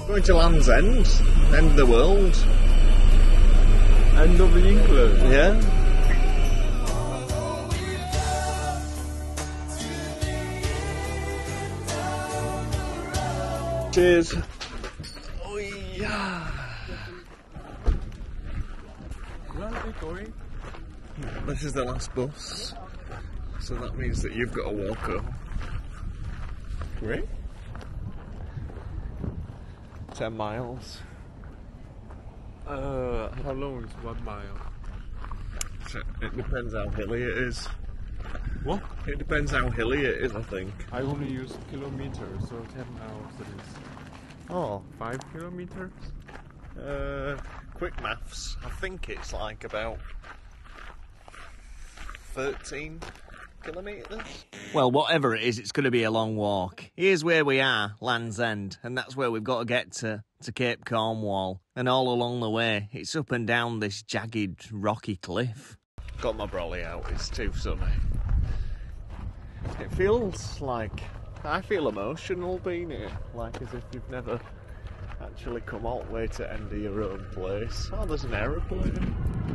Going to Land's End, end of the world. End of England. Yeah. Cheers. Oh yeah. Where are we going? This is the last bus, so that means that you've got to walk home. Great. 10 miles. How long is 1 mile? It depends how hilly it is. What? It depends how hilly it is, I think. I only use kilometers, so 10 miles is Oh. 5 kilometers. Quick maths. I think it's like about 13 kilometres. Well, whatever it is, it's going to be a long walk. Here's where we are, Land's End, and that's where we've got to get to Cape Cornwall. And all along the way, it's up and down this jagged, rocky cliff. Got my brolly out, it's too sunny. It feels like, I feel emotional being here, like as if you've never actually come all the way to end of your own place. Oh, there's an aeroplane.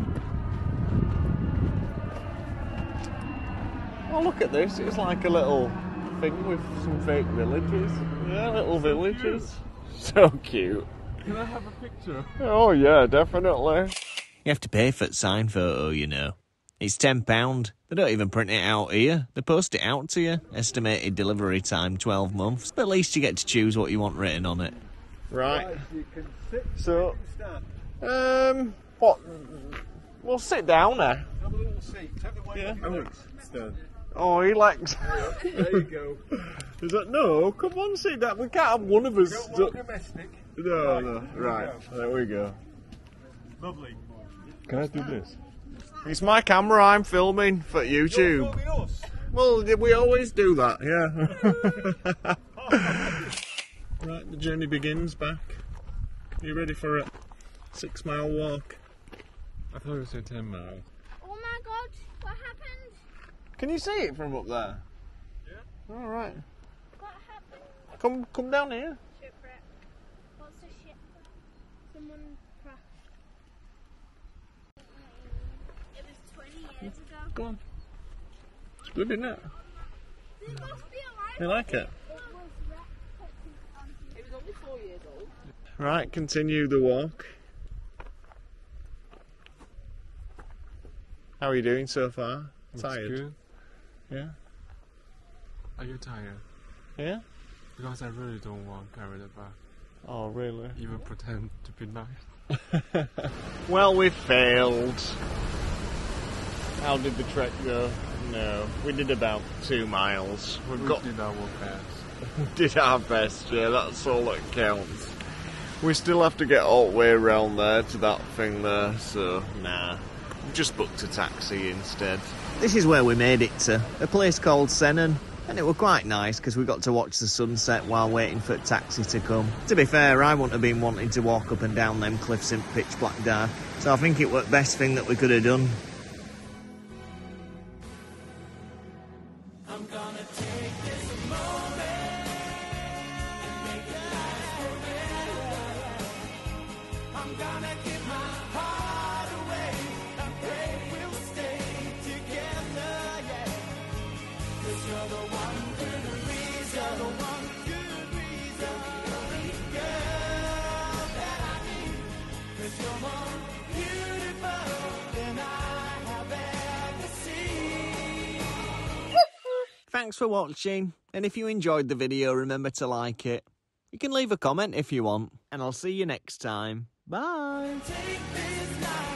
Oh, look at this, it's like a little thing with some fake villages. Yeah, little villages. So cute. Can I have a picture? Oh yeah, definitely. You have to pay for the sign photo, you know. It's £10. They don't even print it out here. They post it out to you. Estimated delivery time 12 months. But at least you get to choose what you want written on it. Right. You can sit, So, stand. what? We'll sit down there. Have a little seat. Take the way stand. Oh, he likes. There you go. Is that no? Come on, sit down. We can't have one of us. Don't want domestic. No. Right. There we go. Lovely. Can I do this? It's my camera. I'm filming for YouTube. You're us. Well, we always do that. Yeah. Right. The journey begins back. You ready for a 6-mile walk? I thought you said 10 miles. Oh my god, what happened? Can you see it from up there? Yeah. All right. What happened? Come down here. Shipwreck. What's a ship? Someone crashed. It was 20 years ago. Go on. It's good, isn't it? There must be a life. You like it? It was wrecked. It was only 4 years old. Right. Continue the walk. How are you doing so far? Looks Tired? good. Yeah. Are you tired? Yeah? Because I really don't want to carry the bag. Oh, really? Even pretend to be nice. Well, we failed. How did the trek go? No, we did about 2 miles. We did our best. We did our best, yeah, that's all that counts. We still have to get all the way around there to that thing there, so nah. We just booked a taxi instead. This is where we made it to, a place called Sennen. And it was quite nice because we got to watch the sunset while waiting for a taxi to come. To be fair, I wouldn't have been wanting to walk up and down them cliffs in pitch black dark, so I think it was the best thing that we could have done. I'm gonna take this moment and make it last forever. I'm gonna give my heart away and pray we'll stay together, yeah. 'Cause you're the one good reason, the one good reason, the only girl that I need. 'Cause you're more beautiful than I have ever seen. Thanks for watching, and if you enjoyed the video, remember to like it. You can leave a comment if you want, and I'll see you next time. Bye! Take this life.